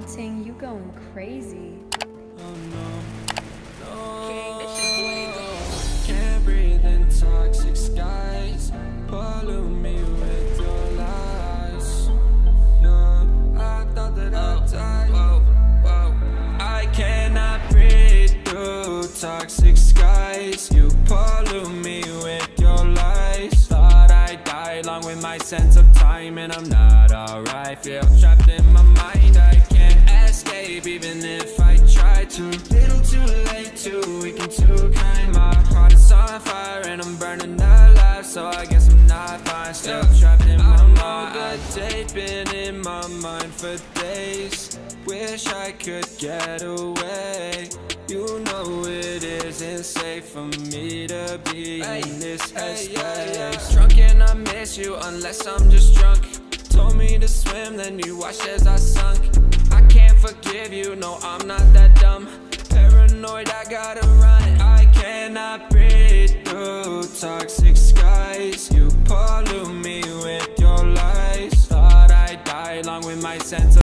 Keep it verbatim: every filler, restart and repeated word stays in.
Ting, you going crazy. Oh no, no. Can't breathe in toxic skies. Pollute me with your lies. Yeah, I thought that I'd die. Whoa, whoa. I cannot breathe through toxic skies. You pollute me with your lies. Thought I'd die along with my sense of time, and I'm not alright. Feel trapped in my mind, I can't escape even if I try to. Little too late, too weak and too kind. My heart is on fire and I'm burning alive, so I guess I'm not fine. Still trapped in my mind. A date been in my mind for days. Wish I could get away. You know it isn't safe for me to be hey, in this headspace. Hey, yeah, yeah. Drunk and I miss you unless I'm just drunk. Told me to swim, then you watched as I sunk. I can't forgive you, no, I'm not that dumb. Paranoid, I gotta run it. I cannot breathe through toxic